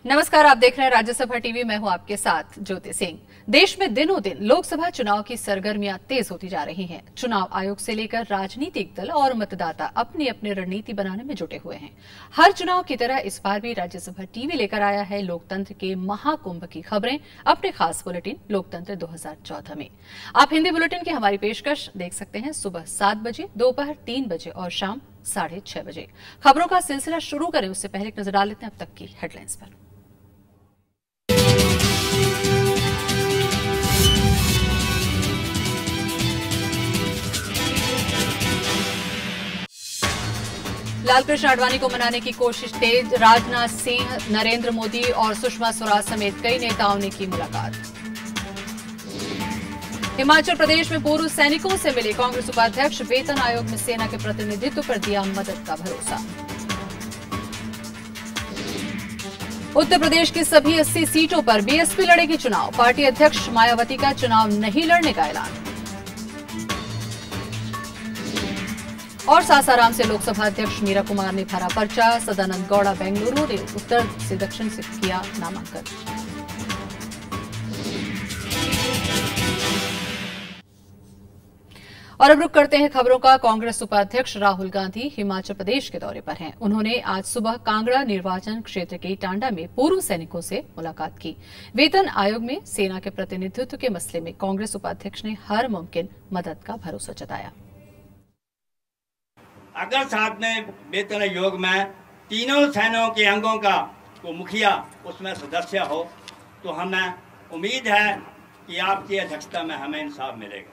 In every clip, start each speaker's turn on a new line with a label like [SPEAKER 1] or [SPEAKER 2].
[SPEAKER 1] नमस्कार, आप देख रहे हैं राज्यसभा टीवी। मैं हूं आपके साथ ज्योति सिंह। देश में दिनों दिन लोकसभा चुनाव की सरगर्मियां तेज होती जा रही हैं। चुनाव आयोग से लेकर राजनीतिक दल और मतदाता अपनी अपनी रणनीति बनाने में जुटे हुए हैं। हर चुनाव की तरह इस बार भी राज्यसभा टीवी लेकर आया है लोकतंत्र के महाकुंभ की खबरें अपने खास बुलेटिन लोकतंत्र 2014 में। आप हिंदी बुलेटिन की हमारी पेशकश देख सकते हैं सुबह 7 बजे, दोपहर 3 बजे और शाम 6:30 बजे। खबरों का सिलसिला शुरू करें उससे पहले एक नजर डाल लेते हैं अब तक की हेडलाइंस पर। लालकृष्ण आडवाणी को मनाने की कोशिश तेज। राजनाथ सिंह, नरेंद्र मोदी और सुषमा स्वराज समेत कई नेताओं ने की मुलाकात। हिमाचल प्रदेश में पूर्व सैनिकों से मिले कांग्रेस उपाध्यक्ष, वेतन आयोग में सेना के प्रतिनिधित्व पर दिया मदद का भरोसा। उत्तर प्रदेश की सभी 80 सीटों पर बीएसपी लड़ेगी चुनाव। पार्टी अध्यक्ष मायावती का चुनाव नहीं लड़ने का ऐलान। और सासाराम से लोकसभा अध्यक्ष मीरा कुमार ने भरा पर्चा। सदानंद गौड़ा बेंगलुरु ने उत्तर से दक्षिण से किया नामांकन। और अब रुक करते हैं खबरों का। कांग्रेस उपाध्यक्ष राहुल गांधी हिमाचल प्रदेश के दौरे पर हैं। उन्होंने आज सुबह कांगड़ा निर्वाचन क्षेत्र के टांडा में पूर्व सैनिकों से मुलाकात की। वेतन आयोग में सेना के प्रतिनिधित्व के मसले में कांग्रेस उपाध्यक्ष ने हर मुमकिन मदद का भरोसा जताया।
[SPEAKER 2] अगर साथ में वेतन आयोग में तीनों सेनाओं के अंगों का को मुखिया उसमें सदस्य हो तो हमें उम्मीद है कि आपकी अध्यक्षता में हमें इंसाफ मिलेगा।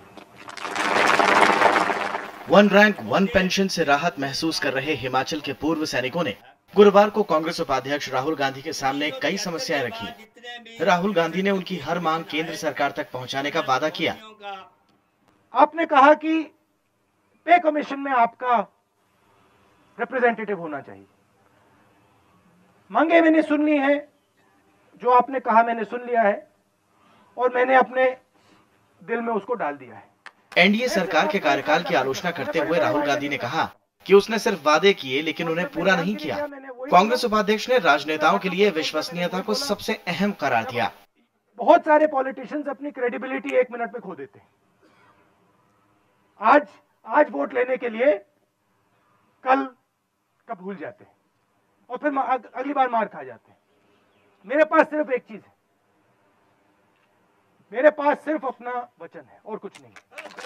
[SPEAKER 3] वन रैंक वन पेंशन से राहत महसूस कर रहे हिमाचल के पूर्व सैनिकों ने गुरुवार को कांग्रेस उपाध्यक्ष राहुल गांधी के सामने कई समस्याएं रखी। राहुल गांधी ने उनकी हर मांग केंद्र सरकार तक पहुंचाने का वादा किया।
[SPEAKER 4] आपने कहा कि पे कमीशन में आपका रिप्रेजेंटेटिव होना चाहिए। मांगे मैंने सुन ली है, जो आपने कहा मैंने सुन लिया है और मैंने अपने दिल में उसको डाल दिया है।
[SPEAKER 3] एनडीए सरकार के कार्यकाल की आलोचना करते हुए राहुल गांधी ने कहा कि उसने सिर्फ वादे किए लेकिन उन्हें पूरा नहीं किया। कांग्रेस उपाध्यक्ष ने राजनेताओं के लिए विश्वसनीयता को सबसे अहम करार दिया।
[SPEAKER 4] बहुत सारे पॉलिटिशियंस अपनी क्रेडिबिलिटी 1 मिनट में खो देते हैं। आज वोट लेने के लिए कल का भूल जाते हैं और फिर अगली बार मार खा जाते हैं। मेरे पास सिर्फ एक चीज है, मेरे पास सिर्फ अपना वचन है और कुछ नहीं।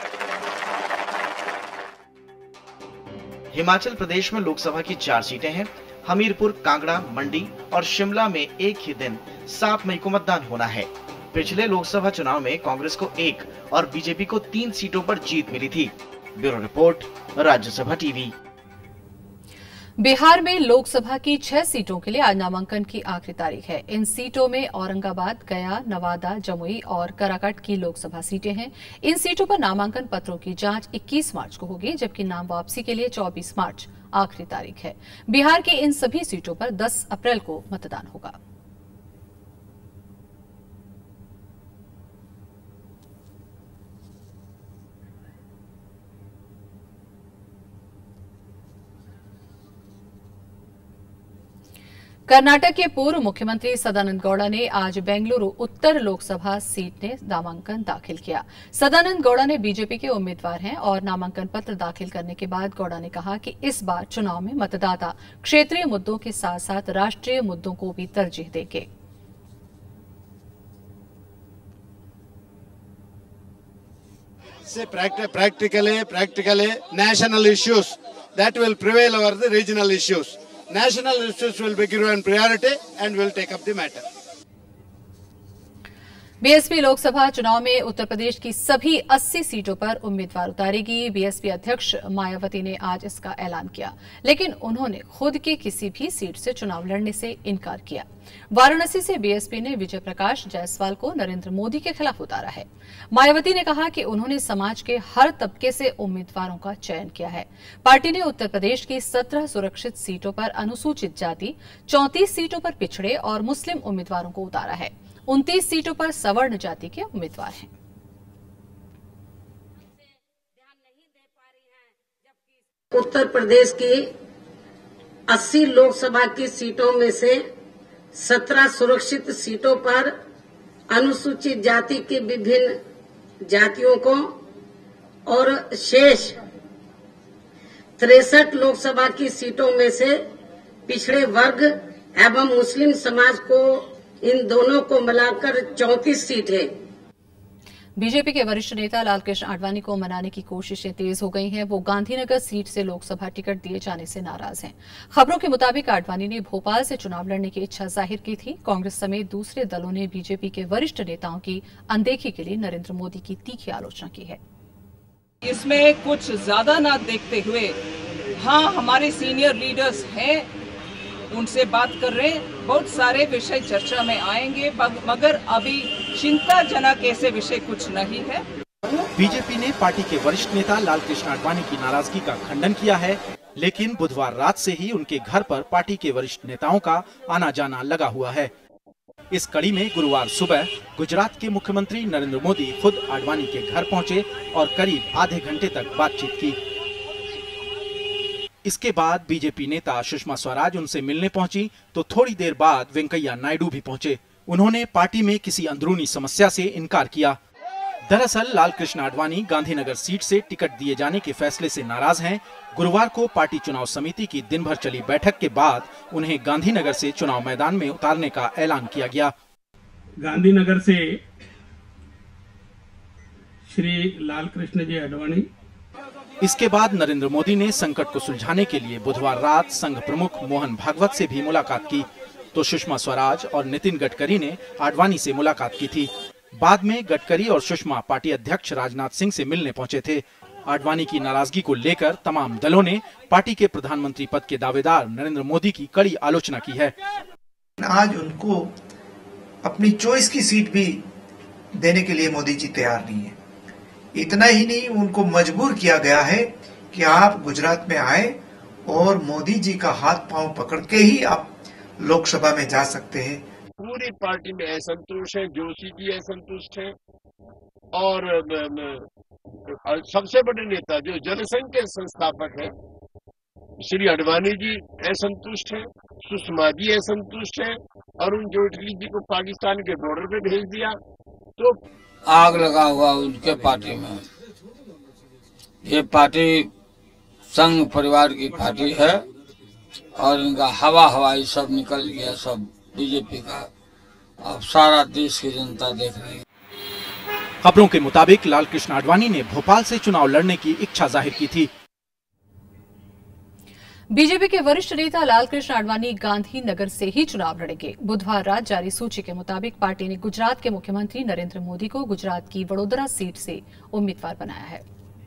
[SPEAKER 3] हिमाचल प्रदेश में लोकसभा की 4 सीटें हैं। हमीरपुर, कांगड़ा, मंडी और शिमला में एक ही दिन 7 मई को मतदान होना है। पिछले लोकसभा चुनाव में कांग्रेस को 1 और बीजेपी को 3 सीटों पर जीत मिली थी। Bureau report, Rajya Sabha TV.
[SPEAKER 1] Bihar में लोकसभा की 6 सीटों के लिए आज नामांकन की आखिरी तारीख है। इन सीटों में औरंगाबाद, गया, नवादा, जमुई और कराकट की लोकसभा सीटें हैं। इन सीटों पर नामांकन पत्रों की जांच 21 मार्च को होगी, जबकि नाम वापसी के लिए 24 मार्च आखिरी तारीख है। बिहार की इन सभी सीटों पर 10 अप्रैल को मतदान होगा। कर्नाटक के पूर्व मुख्यमंत्री सदानंद गौड़ा ने आज बेंगलुरु उत्तर लोकसभा सीट में नामांकन दाखिल किया। सदानंद गौड़ा ने बीजेपी के उम्मीदवार हैं और नामांकन पत्र दाखिल करने के बाद गौड़ा ने कहा कि इस बार चुनाव में मतदाता क्षेत्रीय मुद्दों के साथ साथ राष्ट्रीय मुद्दों को भी तरजीह देंगे।
[SPEAKER 5] Practically, national issues that will prevail over the regional issues. National issues will be given priority and will take up the matter.
[SPEAKER 1] BSP Lok Sabha चुनाव में उत्तर प्रदेश की सभी 80 सीटों पर उम्मीदवार उतारेगी। बीएसपी अध्यक्ष मायावती ने आज इसका ऐलान किया, लेकिन उन्होंने खुद की किसी भी सीट से चुनाव लड़ने से इनकार किया। वाराणसी से बीएसपी ने विजय प्रकाश जायसवाल को नरेंद्र मोदी के खिलाफ उतारा है। मायावती ने कहा कि उन्होंने समाज के हर तबके से उम्मीदवारों का चयन किया है। पार्टी ने उत्तर प्रदेश की 17 सुरक्षित सीटों पर अनुसूचित जाति, 34 सीटों पर पिछड़े और मुस्लिम उम्मीदवारों को उतारा है। 29 सीटों पर सवर्ण जाति के उम्मीदवार हैं।
[SPEAKER 6] उत्तर प्रदेश की 80 लोकसभा की सीटों में से 17 सुरक्षित सीटों पर अनुसूचित जाति के विभिन्न जातियों को और शेष 63 लोकसभा की सीटों में से पिछड़े वर्ग एवं मुस्लिम समाज को, इन दोनों को मिलाकर 34 सीट है।
[SPEAKER 1] बीजेपी के वरिष्ठ नेता लालकृष्ण आडवाणी को मनाने की कोशिशें तेज हो गई हैं। वो गांधीनगर सीट से लोकसभा टिकट दिए जाने से नाराज हैं। खबरों के मुताबिक आडवाणी ने भोपाल से चुनाव लड़ने की इच्छा जाहिर की थी। कांग्रेस समेत दूसरे दलों ने बीजेपी के वरिष्ठ नेताओं की अनदेखी के लिए नरेंद्र मोदी की तीखी आलोचना की है।
[SPEAKER 7] इसमें कुछ ज्यादा ना देखते हुए, हाँ हमारे सीनियर लीडर्स हैं, उनसे बात कर रहे हैं। बहुत सारे विषय चर्चा में आएंगे, मगर अभी चिंताजनक ऐसे विषय कुछ नहीं है।
[SPEAKER 3] बीजेपी ने पार्टी के वरिष्ठ नेता लालकृष्ण आडवाणी की नाराजगी का खंडन किया है, लेकिन बुधवार रात से ही उनके घर पर पार्टी के वरिष्ठ नेताओं का आना जाना लगा हुआ है। इस कड़ी में गुरुवार सुबह गुजरात के मुख्यमंत्री नरेंद्र मोदी खुद आडवाणी के घर पहुंचे और करीब आधे घंटे तक बातचीत की। इसके बाद बीजेपी नेता सुषमा स्वराज उनसे मिलने पहुंची तो थोड़ी देर बाद वेंकैया नायडू भी पहुंचे। उन्होंने पार्टी में किसी अंदरूनी समस्या से इनकार किया। दरअसल लालकृष्ण आडवाणी गांधीनगर सीट से टिकट दिए जाने के फैसले से नाराज हैं। गुरुवार को पार्टी चुनाव समिति की दिन भर चली बैठक के बाद उन्हें गांधीनगर से चुनाव मैदान में उतारने का ऐलान किया गया।
[SPEAKER 8] गांधीनगर से श्री लालकृष्ण जी आडवाणी।
[SPEAKER 3] इसके बाद नरेंद्र मोदी ने संकट को सुलझाने के लिए बुधवार रात संघ प्रमुख मोहन भागवत से भी मुलाकात की, तो सुषमा स्वराज और नितिन गडकरी ने आडवाणी से मुलाकात की थी। बाद में गडकरी और सुषमा पार्टी अध्यक्ष राजनाथ सिंह से मिलने पहुंचे थे। आडवाणी की नाराजगी को लेकर तमाम दलों ने पार्टी के प्रधानमंत्री पद के दावेदार नरेंद्र मोदी की कड़ी आलोचना की है।
[SPEAKER 9] आज उनको अपनी चॉइस की सीट भी देने के लिए मोदी जी तैयार नहीं है। इतना ही नहीं, उनको मजबूर किया गया है कि आप गुजरात में आए और मोदी जी का हाथ पांव पकड़ के ही आप लोकसभा में जा सकते हैं।
[SPEAKER 10] पूरी पार्टी में असंतोष है, जोशी जी असंतुष्ट है और सबसे बड़े नेता जो जनसंघ के संस्थापक है श्री आडवाणी जी असंतुष्ट है, सुषमा जी असंतुष्ट है, अरुण जेटली जी को पाकिस्तान के बॉर्डर पे भेज दिया। तो
[SPEAKER 11] आग लगा हुआ उनके पार्टी में। ये पार्टी संघ परिवार की पार्टी है और इनका हवाई सब निकल गया, सब बीजेपी का। अब सारा देश की जनता देख रही है।
[SPEAKER 3] खबरों के मुताबिक लालकृष्ण आडवाणी ने भोपाल से चुनाव लड़ने की इच्छा जाहिर की थी।
[SPEAKER 1] बीजेपी के वरिष्ठ नेता लालकृष्ण आडवाणी गांधीनगर से ही चुनाव लड़ेंगे। बुधवार रात जारी सूची के मुताबिक पार्टी ने गुजरात के मुख्यमंत्री नरेंद्र मोदी को गुजरात की वडोदरा सीट से उम्मीदवार बनाया है।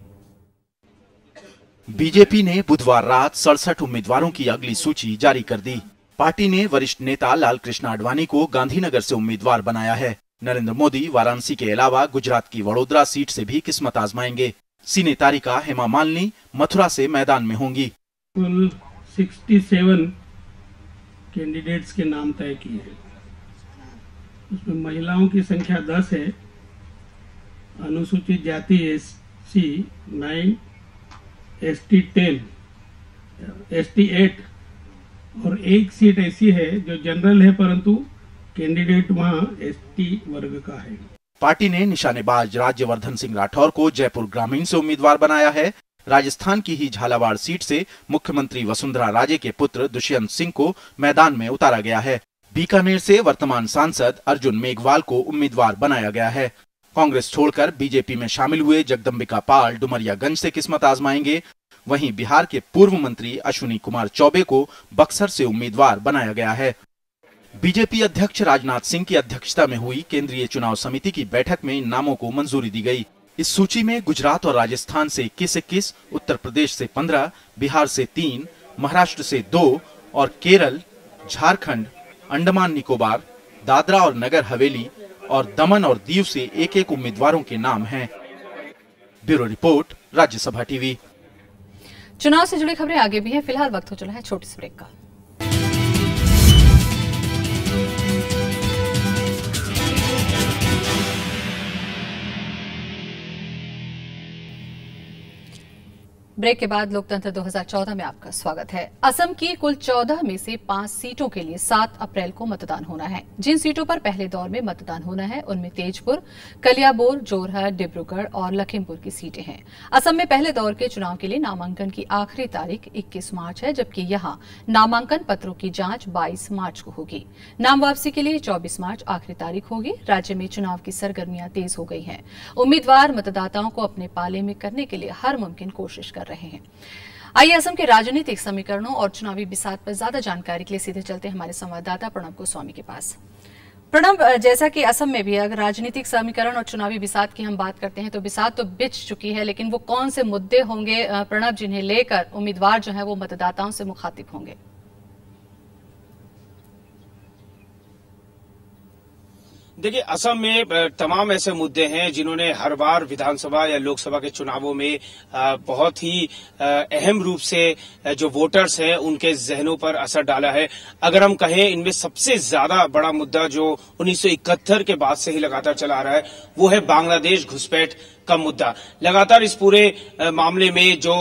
[SPEAKER 3] बीजेपी ने बुधवार रात 67 उम्मीदवारों की अगली सूची जारी कर दी। पार्टी ने वरिष्ठ नेता लालकृष्ण आडवाणी को गांधीनगर से उम्मीदवार बनाया है। नरेंद्र मोदी वाराणसी के अलावा गुजरात की वडोदरा सीट से भी किस्मत आजमाएंगे। सीने तारिका हेमा मालिनी मथुरा से मैदान में होंगी।
[SPEAKER 8] कुल 67 कैंडिडेट्स के नाम तय किए हैं। उसमें महिलाओं की संख्या 10 है, अनुसूचित जाति SC 9, ST 10, ST 8 और एक सीट ऐसी है जो जनरल है परंतु कैंडिडेट वहां ST वर्ग का है।
[SPEAKER 3] पार्टी ने निशानेबाज राज्यवर्धन सिंह राठौर को जयपुर ग्रामीण से उम्मीदवार बनाया है। राजस्थान की ही झालावाड़ सीट से मुख्यमंत्री वसुंधरा राजे के पुत्र दुष्यंत सिंह को मैदान में उतारा गया है। बीकानेर से वर्तमान सांसद अर्जुन मेघवाल को उम्मीदवार बनाया गया है। कांग्रेस छोड़कर बीजेपी में शामिल हुए जगदम्बिका पाल डुमरियागंज से किस्मत आजमाएंगे। वहीं बिहार के पूर्व मंत्री अश्विनी कुमार चौबे को बक्सर से उम्मीदवार बनाया गया है। बीजेपी अध्यक्ष राजनाथ सिंह की अध्यक्षता में हुई केंद्रीय चुनाव समिति की बैठक में इन नामों को मंजूरी दी गई। इस सूची में गुजरात और राजस्थान से 21-21, उत्तर प्रदेश से 15, बिहार से 3, महाराष्ट्र से 2 और केरल, झारखंड, अंडमान निकोबार, दादरा और नगर हवेली और दमन और दीव से एक-एक उम्मीदवारों के नाम हैं। Bureau report, Rajya Sabha TV.
[SPEAKER 1] चुनाव से जुड़ी खबरें आगे भी हैं। फिलहाल वक्त हो चला है छोटी सी ब्रेक का। ब्रेक के बाद लोकतंत्र 2014 में आपका स्वागत है। असम की कुल 14 में से 5 सीटों के लिए 7 अप्रैल को मतदान होना है। जिन सीटों पर पहले दौर में मतदान होना है उनमें तेजपुर, कलियाबोर, जोरहट, डिब्रूगढ़ और लखीमपुर की सीटें हैं। असम में पहले दौर के चुनाव के लिए नामांकन की आखिरी तारीख 21 मार्च है, जबकि यहां नामांकन पत्रों की जांच 22 मार्च को होगी। नाम वापसी के लिए 24 मार्च आखिरी तारीख होगी। राज्य में चुनाव की सरगर्मियां तेज हो गई हैं। उम्मीदवार मतदाताओं को अपने पाले में करने के लिए हर मुमकिन कोशिश कर रहे हैं। आइए असम के राजनीतिक समीकरणों और चुनावी बिसात पर ज्यादा जानकारी के लिए सीधे चलते हैं हमारे संवाददाता प्रणब गोस्वामी के पास। प्रणब, जैसा कि असम में भी अगर राजनीतिक समीकरण और चुनावी बिसात की हम बात करते हैं तो बिसात तो बिछ चुकी है, लेकिन वो कौन से मुद्दे होंगे प्रणब जिन्हें लेकर उम्मीदवार जो है वो मतदाताओं से मुखातिब होंगे?
[SPEAKER 12] देखिए, असम में तमाम ऐसे मुद्दे हैं जिन्होंने हर बार विधानसभा या लोकसभा के चुनावों में बहुत ही अहम रूप से जो वोटर्स हैं उनके जहनों पर असर डाला है। अगर हम कहें इनमें सबसे ज्यादा बड़ा मुद्दा जो 1971 के बाद से ही लगातार चला आ रहा है वो है बांग्लादेश घुसपैठ का मुद्दा। लगातार इस पूरे मामले में जो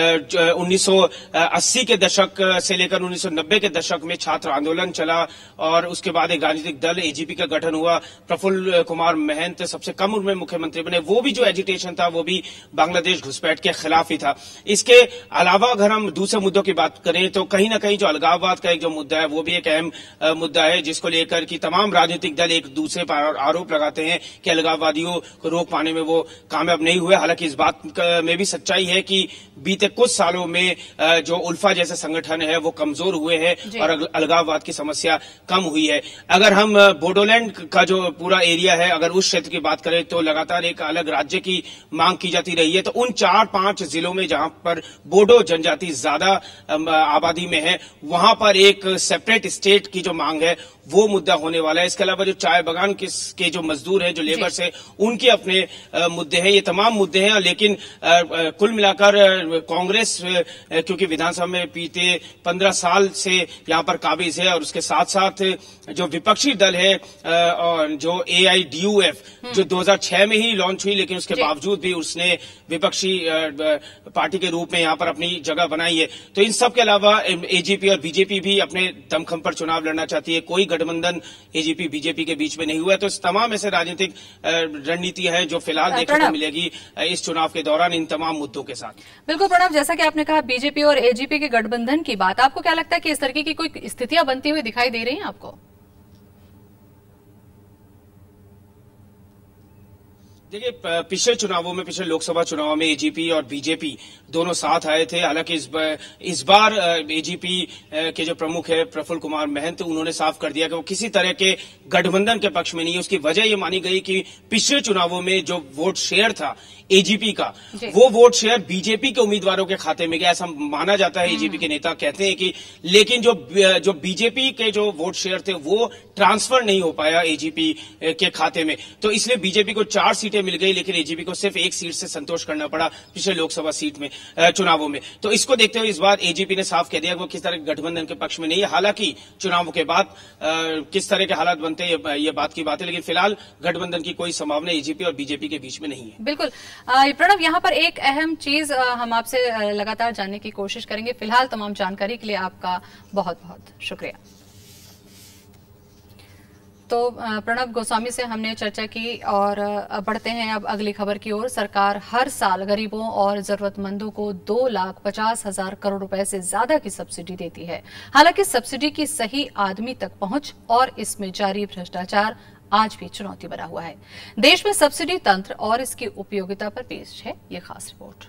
[SPEAKER 12] 1980 के दशक से लेकर 1990 के दशक में छात्र आंदोलन चला और उसके बाद एक राजनीतिक दल एजीपी का गठन हुआ। प्रफुल्ल कुमार महंत सबसे कम उम्र में मुख्यमंत्री बने। वो भी जो एजिटेशन था वो भी बांग्लादेश घुसपैठ के खिलाफ ही था। इसके अलावा अगर हम दूसरे मुद्दों की बात करें तो कहीं ना कहीं जो अलगाववाद का एक जो मुद्दा है वो भी एक अहम मुद्दा है, जिसको लेकर कि तमाम राजनीतिक दल एक दूसरे पर आरोप लगाते हैं कि अलगाववादियों को रोक पाने में वो कामयाब नहीं हुए। हालांकि इस बात में भी सच्चाई है कि बीते कुछ सालों में जो उल्फा जैसे संगठन है वो कमजोर हुए हैं और अलगाववाद की समस्या कम हुई है। अगर हम बोडोलैंड का जो पूरा एरिया है अगर उस क्षेत्र की बात करें तो लगातार एक अलग राज्य की मांग की जाती रही है। तो उन 4-5 जिलों में जहां पर बोडो जनजाति ज्यादा आबादी में है वहां पर एक सेपरेट स्टेट की जो मांग है वो मुद्दा होने वाला है। इसके अलावा जो चाय बागान के जो मजदूर हैं, जो लेबर्स हैं, उनके अपने मुद्दे हैं। ये तमाम मुद्दे हैं, लेकिन कुल मिलाकर कांग्रेस क्योंकि विधानसभा में बीते 15 साल से यहां पर काबिज है और उसके साथ साथ जो विपक्षी दल है जो AIDUF जो 2006 में ही लॉन्च हुई, लेकिन उसके बावजूद भी उसने विपक्षी पार्टी के रूप में यहां पर अपनी जगह बनाई है। तो इन सब के अलावा एजीपी और बीजेपी भी अपने दमखम पर चुनाव लड़ना चाहती है। कोई गठबंधन एजीपी बीजेपी के बीच में नहीं हुआ है। तो तमाम ऐसे राजनीतिक रणनीति है जो फिलहाल देखने को मिलेगी इस चुनाव के दौरान इन तमाम मुद्दों के साथ।
[SPEAKER 1] बिल्कुल प्रणब, जैसा कि आपने कहा बीजेपी और एजीपी के गठबंधन की बात, आपको क्या लगता है कि इस तरीके की कोई स्थितियां बनती हुई दिखाई दे रही हैं आपको?
[SPEAKER 12] देखिए, पिछले चुनावों में, पिछले लोकसभा चुनाव में एजीपी और बीजेपी दोनों साथ आए थे। हालांकि इस बार एजीपी के जो प्रमुख है प्रफुल्ल कुमार महंत, उन्होंने साफ कर दिया कि वो किसी तरह के गठबंधन के पक्ष में नहीं है। उसकी वजह ये मानी गई कि पिछले चुनावों में जो वोट शेयर था एजीपी का, वो वोट शेयर बीजेपी के उम्मीदवारों के खाते में गया, ऐसा माना जाता है। एजीपी के नेता कहते हैं कि लेकिन जो बीजेपी के जो वोट शेयर थे वो ट्रांसफर नहीं हो पाया एजीपी के खाते में। तो इसलिए बीजेपी को 4 सीटें मिल गई, लेकिन एजीपी को सिर्फ 1 सीट से संतोष करना पड़ा पिछले लोकसभा सीट में चुनावों में। तो इसको देखते हुए इस बार एजीपी ने साफ कह दिया कि वो किस तरह के गठबंधन के पक्ष में नहीं है। हालांकि चुनावों के बाद किस तरह के हालात बनते हैं ये बात की बात है, लेकिन फिलहाल गठबंधन की कोई संभावना एजीपी और बीजेपी के बीच में नहीं है।
[SPEAKER 1] बिल्कुल प्रणब, यहाँ पर एक अहम चीज हम आपसे लगातार जानने की कोशिश करेंगे। फिलहाल तमाम जानकारी के लिए आपका बहुत बहुत शुक्रिया। तो प्रणब गोस्वामी से हमने चर्चा की और बढ़ते हैं अब अगली खबर की ओर। सरकार हर साल गरीबों और जरूरतमंदों को 2,50,000 करोड़ रुपए से ज्यादा की सब्सिडी देती है। हालांकि सब्सिडी की सही आदमी तक पहुंच और इसमें जारी भ्रष्टाचार आज भी चुनौती बना हुआ है। देश में सब्सिडी तंत्र और इसकी उपयोगिता पर पेश है ये खास रिपोर्ट।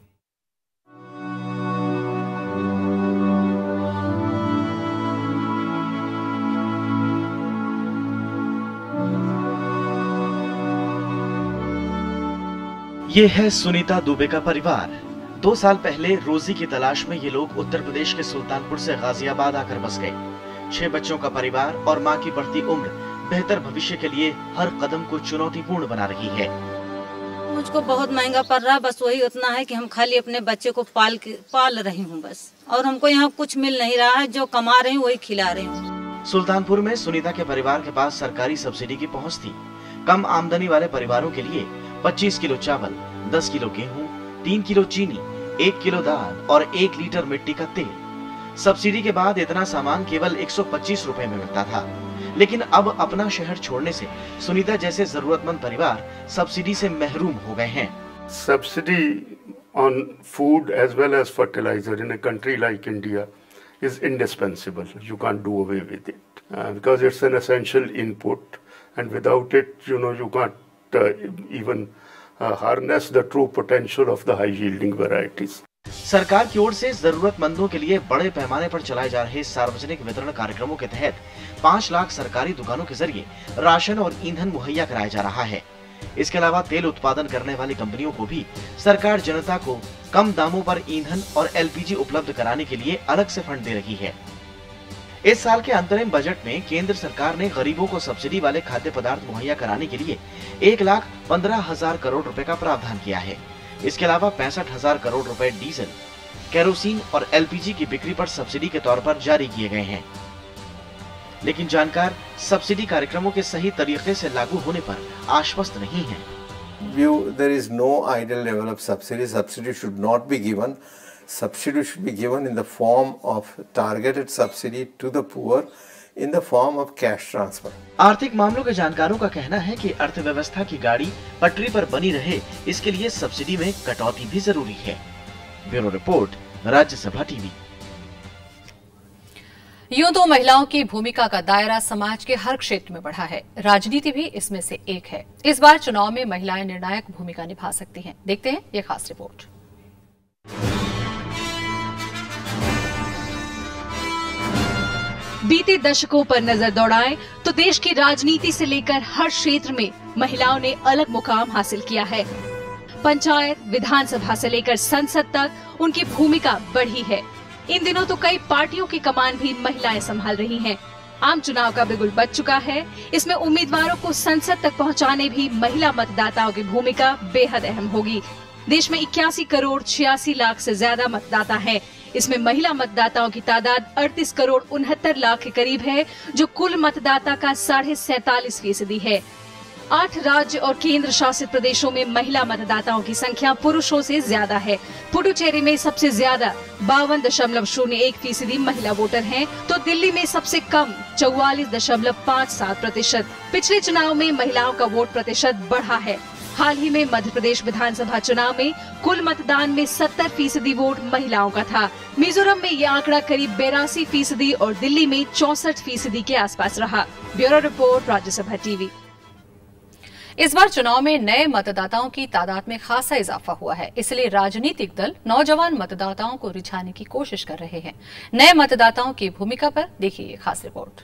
[SPEAKER 3] ये है सुनीता दुबे का परिवार। 2 साल पहले रोजी की तलाश में ये लोग उत्तर प्रदेश के सुल्तानपुर से गाजियाबाद आकर बस गए। 6 बच्चों का परिवार और मां की बढ़ती उम्र बेहतर भविष्य के लिए हर कदम को चुनौतीपूर्ण बना रही है।
[SPEAKER 13] मुझको बहुत महंगा पड़ रहा है, बस वही उतना है कि हम खाली अपने बच्चे को पाल रही हूँ बस, और हमको यहाँ कुछ मिल नहीं रहा है। जो कमा रही हूँ वही खिला रही हूँ।
[SPEAKER 3] सुल्तानपुर में सुनीता के परिवार के पास सरकारी सब्सिडी की पहुँच थी। कम आमदनी वाले परिवारों के लिए 25 किलो चावल, 10 किलो गेहूं, 3 किलो चीनी, 1 किलो दाल और 1 लीटर मिट्टी का तेल। सब्सिडी के बाद इतना सामान केवल 125 रुपए में मिलता था, लेकिन अब अपना शहर छोड़ने से सुनीता जैसे जरूरतमंद परिवार सब्सिडी से महरूम हो गए हैं।
[SPEAKER 14] Subsidy on food as well as fertilizer in a country like India is indispensable. You can't do away with it because it's an essential input, and without it, you can't even harness the true potential of the high-yielding varieties.
[SPEAKER 3] सरकार की ओर से जरूरतमंदों के लिए बड़े पैमाने पर चलाए जा रहे सार्वजनिक वितरण कार्यक्रमों के तहत 5 लाख सरकारी दुकानों के जरिए राशन और ईंधन मुहैया कराया जा रहा है। इसके अलावा तेल उत्पादन करने वाली कंपनियों को भी सरकार जनता को कम दामों पर ईंधन और एलपीजी उपलब्ध कराने के लिए अलग से फंड दे रही है। इस साल के अंतरिम बजट में केंद्र सरकार ने गरीबों को सब्सिडी वाले खाद्य पदार्थ मुहैया कराने के लिए 1,15,000 करोड़ रुपए का प्रावधान किया है। इसके अलावा 65,000 करोड़ रुपए डीजल, केरोसिन और एलपीजी की बिक्री पर सब्सिडी के तौर पर जारी किए गए हैं। लेकिन जानकार सब्सिडी कार्यक्रमों के सही तरीके से लागू होने पर आश्वस्त नहीं हैं।
[SPEAKER 15] There is no ideal level of subsidy. Subsidy should not be given. Subsidy should be given in the form of targeted subsidy to the poor in the form of cash transfer.
[SPEAKER 3] आर्थिक मामलों के जानकारों का कहना है कि अर्थव्यवस्था की गाड़ी पटरी पर बनी रहे, इसके लिए सब्सिडी में कटौती भी जरूरी है। Bureau report, Rajya Sabha TV.
[SPEAKER 1] यूं तो महिलाओं की भूमिका का दायरा समाज के हर क्षेत्र में बढ़ा है, राजनीति भी इसमें से एक है। इस बार चुनाव में महिलाएं निर्णायक भूमिका निभा सकती हैं। देखते हैं ये खास रिपोर्ट।
[SPEAKER 16] बीते दशकों पर नजर दौड़ाएं तो देश की राजनीति से लेकर हर क्षेत्र में महिलाओं ने अलग मुकाम हासिल किया है। पंचायत, विधानसभा से लेकर संसद तक उनकी भूमिका बढ़ी है। इन दिनों तो कई पार्टियों की कमान भी महिलाएं संभाल रही हैं। आम चुनाव का बिगुल बज चुका है। इसमें उम्मीदवारों को संसद तक पहुंचाने भी महिला मतदाताओं की भूमिका बेहद अहम होगी। देश में 81 करोड़ 86 लाख से ज्यादा मतदाता हैं। इसमें महिला मतदाताओं की तादाद 38 करोड़ 69 लाख के करीब है, जो कुल मतदाता का 47.5% है। 8 राज्य और केंद्र शासित प्रदेशों में महिला मतदाताओं की संख्या पुरुषों से ज्यादा है। पुडुचेरी में सबसे ज्यादा 52.01% महिला वोटर हैं, तो दिल्ली में सबसे कम 44.57%। पिछले चुनाव में महिलाओं का वोट प्रतिशत बढ़ा है। हाल ही में मध्य प्रदेश विधानसभा चुनाव में कुल मतदान में 70% वोट महिलाओं का था। मिजोरम में ये आंकड़ा करीब 82% और दिल्ली में 64% के आसपास रहा। Bureau report, Rajya Sabha TV.
[SPEAKER 1] इस बार चुनाव में नए मतदाताओं की तादाद में खासा इजाफा हुआ है, इसलिए राजनीतिक दल नौजवान मतदाताओं को रिझाने की कोशिश कर रहे हैं। नए मतदाताओं की भूमिका पर देखिए ये खास रिपोर्ट।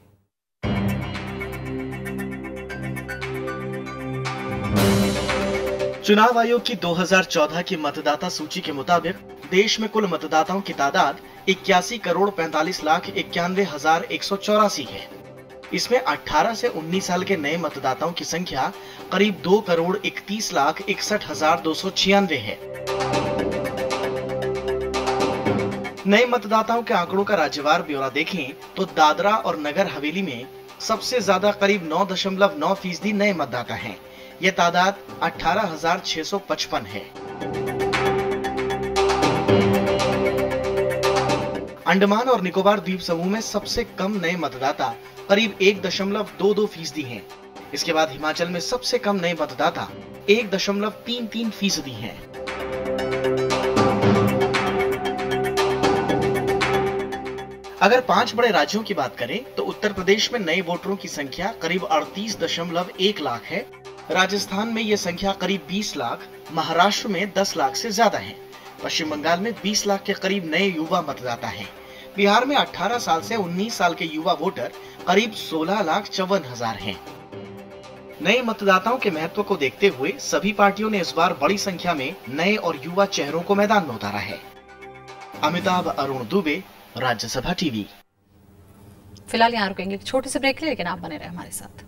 [SPEAKER 3] चुनाव आयोग की 2014 की मतदाता सूची के मुताबिक देश में कुल मतदाताओं की तादाद 81 करोड़ 45 लाख 91,184 है। इसमें 18 से 19 साल के नए मतदाताओं की संख्या करीब 2 करोड़ 31 लाख 61,296 है। नए मतदाताओं के आंकड़ों का राज्यवार ब्यौरा देखें तो दादरा और नगर हवेली में सबसे ज्यादा करीब 9.9% नए मतदाता हैं। ये तादाद 18,655 है। अंडमान और निकोबार द्वीप समूह में सबसे कम नए मतदाता करीब 1.22% हैं। इसके बाद हिमाचल में सबसे कम नए मतदाता 1.33% हैं। अगर 5 बड़े राज्यों की बात करें तो उत्तर प्रदेश में नए वोटरों की संख्या करीब 38.1 लाख है। राजस्थान में ये संख्या करीब 20 लाख, महाराष्ट्र में 10 लाख से ज्यादा है। पश्चिम बंगाल में 20 लाख के करीब नए युवा मतदाता हैं। बिहार में 18 साल से 19 साल के युवा वोटर करीब 16,54,000 हैं। नए मतदाताओं के महत्व को देखते हुए सभी पार्टियों ने इस बार बड़ी संख्या में नए और युवा चेहरों को मैदान में उतारा है। अमिताभ अरुण दुबे, राज्यसभा टीवी।
[SPEAKER 1] फिलहाल यहाँ रुकेंगे, एक छोटे से ब्रेक ले, लेकिन आप बने रहे हमारे साथ।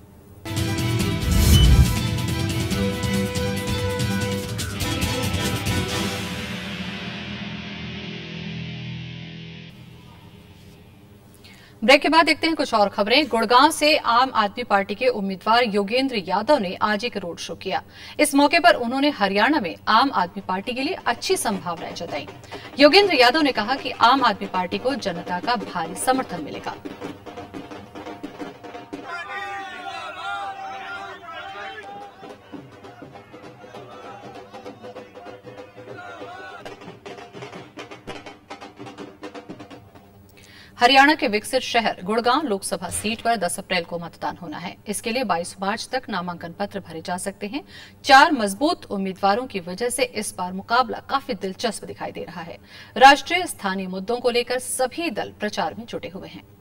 [SPEAKER 1] ब्रेक के बाद देखते हैं कुछ और खबरें। गुड़गांव से आम आदमी पार्टी के उम्मीदवार योगेंद्र यादव ने आज एक रोड शो किया। इस मौके पर उन्होंने हरियाणा में आम आदमी पार्टी के लिए अच्छी संभावनाएं जताई। योगेंद्र यादव ने कहा कि आम आदमी पार्टी को जनता का भारी समर्थन मिलेगा। हरियाणा के विकसित शहर गुड़गांव लोकसभा सीट पर 10 अप्रैल को मतदान होना है। इसके लिए 22 मार्च तक नामांकन पत्र भरे जा सकते हैं। 4 मजबूत उम्मीदवारों की वजह से इस बार मुकाबला काफी दिलचस्प दिखाई दे रहा है। राष्ट्रीय स्थानीय मुद्दों को लेकर सभी दल प्रचार में जुटे हुए हैं।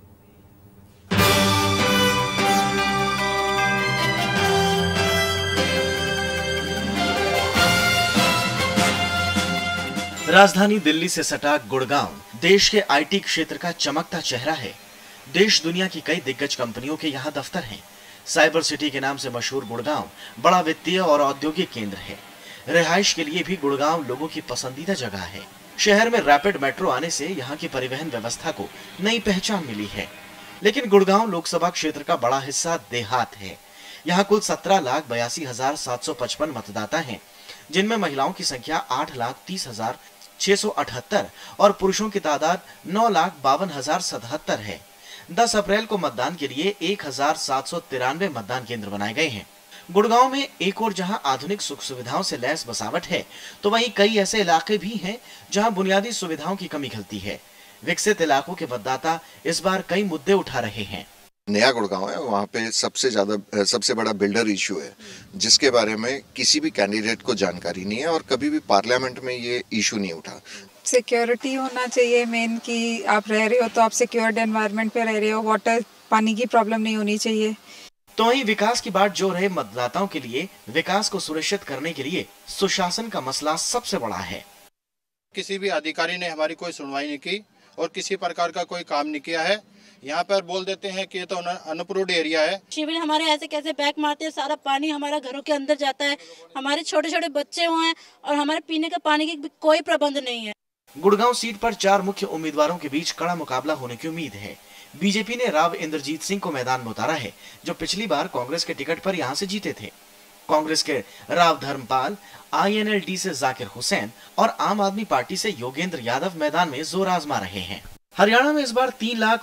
[SPEAKER 3] राजधानी दिल्ली से सटा गुड़गांव देश के आईटी क्षेत्र का चमकता चेहरा है। देश दुनिया की कई दिग्गज कंपनियों के यहाँ दफ्तर हैं। साइबर सिटी के नाम से मशहूर गुड़गांव बड़ा वित्तीय और औद्योगिक केंद्र है। रिहाइश के लिए भी गुड़गांव लोगों की पसंदीदा जगह है। शहर में रैपिड मेट्रो आने से यहाँ की परिवहन व्यवस्था को नई पहचान मिली है। लेकिन गुड़गांव लोकसभा क्षेत्र का बड़ा हिस्सा देहात है। यहाँ कुल 17,82,755 मतदाता हैं, जिनमें महिलाओं की संख्या 8,30,678 और पुरुषों की तादाद 9,52,077 है। 10 अप्रैल को मतदान के लिए 1,793 मतदान केंद्र बनाए गए हैं। गुड़गांव में एक और जहां आधुनिक सुख सुविधाओं से लैस बसावट है, तो वहीं कई ऐसे इलाके भी हैं जहां बुनियादी सुविधाओं की कमी खलती है। विकसित इलाकों के मतदाता इस बार कई मुद्दे उठा रहे हैं।
[SPEAKER 17] नया गुड़गांव है, वहाँ पे सबसे बड़ा बिल्डर इशू है, जिसके बारे में किसी भी कैंडिडेट को जानकारी नहीं है और कभी भी पार्लियामेंट में ये इशू नहीं उठा।
[SPEAKER 18] सिक्योरिटी होना चाहिए मेन, कि आप रह रहे हो तो आप सिक्योर्ड एनवायरनमेंट पे रह रहे हो, वाटर पानी की प्रॉब्लम नहीं होनी चाहिए।
[SPEAKER 3] तो वहीं विकास की बात जो रहे मतदाताओं के लिए विकास को सुनिश्चित करने के लिए सुशासन का मसला सबसे बड़ा है।
[SPEAKER 19] किसी भी अधिकारी ने हमारी कोई सुनवाई नहीं की और किसी प्रकार का कोई काम नहीं किया है। यहाँ पर बोल देते हैं कि ये तो अनअप्रूव्ड एरिया है।
[SPEAKER 20] शिविर हमारे ऐसे कैसे बैक मारते हैं, सारा पानी हमारा घरों के अंदर जाता है। हमारे छोटे छोटे बच्चे हुए हैं और हमारे पीने का पानी की कोई प्रबंध नहीं है।
[SPEAKER 3] गुड़गांव सीट पर 4 मुख्य उम्मीदवारों के बीच कड़ा मुकाबला होने की उम्मीद है। बीजेपी ने राव इंद्रजीत सिंह को मैदान में उतारा है, जो पिछली बार कांग्रेस के टिकट पर यहाँ से जीते थे। कांग्रेस के राव धर्मपाल, INLD से जाकिर हुसैन और आम आदमी पार्टी से योगेंद्र यादव मैदान में जोर आजमा रहे हैं। हरियाणा में इस बार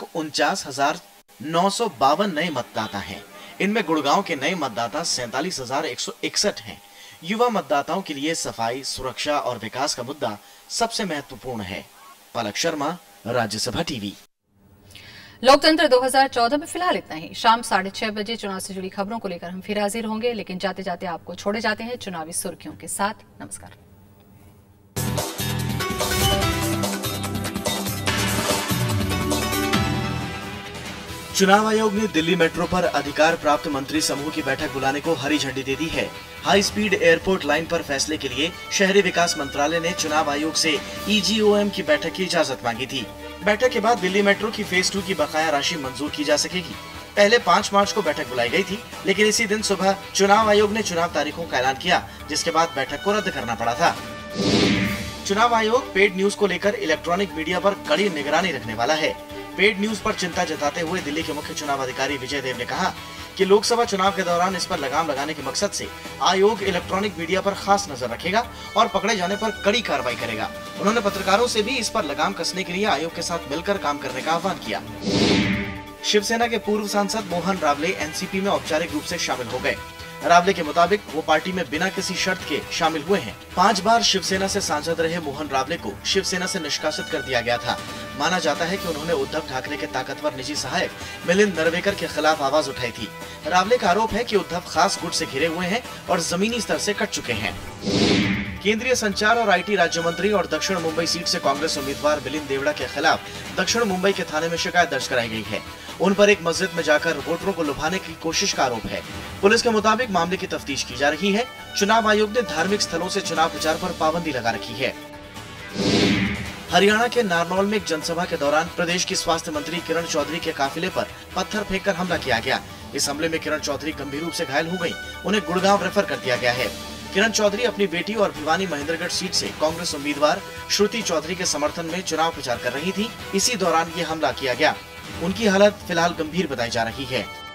[SPEAKER 3] 3,49,952 नए मतदाता हैं। इनमें गुड़गांव के नए मतदाता 47,161 हैं। युवा मतदाताओं के लिए सफाई, सुरक्षा और विकास का मुद्दा सबसे महत्वपूर्ण है। पलक शर्मा, राज्यसभा टीवी।
[SPEAKER 1] लोकतंत्र 2014 में फिलहाल इतना ही। शाम 6:30 बजे चुनाव से जुड़ी खबरों को लेकर हम फिर हाजिर होंगे, लेकिन जाते जाते आपको छोड़े जाते हैं चुनावी सुर्खियों के साथ। नमस्कार।
[SPEAKER 3] चुनाव आयोग ने दिल्ली मेट्रो पर अधिकार प्राप्त मंत्री समूह की बैठक बुलाने को हरी झंडी दे दी है। हाई स्पीड एयरपोर्ट लाइन पर फैसले के लिए शहरी विकास मंत्रालय ने चुनाव आयोग से EGOM की बैठक की इजाजत मांगी थी। बैठक के बाद दिल्ली मेट्रो की फेज 2 की बकाया राशि मंजूर की जा सकेगी। पहले 5 मार्च को बैठक बुलाई गई थी, लेकिन इसी दिन सुबह चुनाव आयोग ने चुनाव तारीखों का ऐलान किया, जिसके बाद बैठक को रद्द करना पड़ा था। चुनाव आयोग पेड न्यूज को लेकर इलेक्ट्रॉनिक मीडिया पर कड़ी निगरानी रखने वाला है। पेड न्यूज पर चिंता जताते हुए दिल्ली के मुख्य चुनाव अधिकारी विजय देव ने कहा कि लोकसभा चुनाव के दौरान इस पर लगाम लगाने के मकसद से आयोग इलेक्ट्रॉनिक मीडिया पर खास नजर रखेगा और पकड़े जाने पर कड़ी कार्रवाई करेगा। उन्होंने पत्रकारों से भी इस पर लगाम कसने के लिए आयोग के साथ मिलकर काम करने का आह्वान किया। शिवसेना के पूर्व सांसद मोहन रावले एनसीपी में औपचारिक रूप से शामिल हो गए। रावले के मुताबिक वो पार्टी में बिना किसी शर्त के शामिल हुए हैं। 5 बार शिवसेना से सांसद रहे मोहन रावले को शिवसेना से निष्कासित कर दिया गया था। माना जाता है कि उन्होंने उद्धव ठाकरे के ताकतवर निजी सहायक मिलिंद नरवेकर के खिलाफ आवाज उठाई थी। रावले का आरोप है कि उद्धव खास गुट से घिरे हुए हैं और जमीनी स्तर से कट चुके हैं। केंद्रीय संचार और IT राज्य मंत्री और दक्षिण मुंबई सीट से कांग्रेस उम्मीदवार मिलिंद देवड़ा के खिलाफ दक्षिण मुंबई के थाने में शिकायत दर्ज कराई गई है। उन पर एक मस्जिद में जाकर वोटरों को लुभाने की कोशिश का आरोप है। पुलिस के मुताबिक मामले की तफ्तीश की जा रही है। चुनाव आयोग ने धार्मिक स्थलों से चुनाव प्रचार पर पाबंदी लगा रखी है। हरियाणा के नारनौल में एक जनसभा के दौरान प्रदेश की स्वास्थ्य मंत्री किरण चौधरी के काफिले पर पत्थर फेंककर हमला किया गया। इस हमले में किरण चौधरी गंभीर रूप से घायल हो गयी। उन्हें गुड़गांव रेफर कर दिया गया है। किरण चौधरी अपनी बेटी और भिवानी महेंद्रगढ़ सीट से कांग्रेस उम्मीदवार श्रुति चौधरी के समर्थन में चुनाव प्रचार कर रही थी। इसी दौरान ये हमला किया गया। उनकी हालत फिलहाल गंभीर बताई जा रही है।